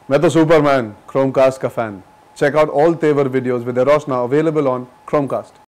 मैं तो Superman, Chromecast का fan. Check out all Tevar videos with Eros now available on Chromecast.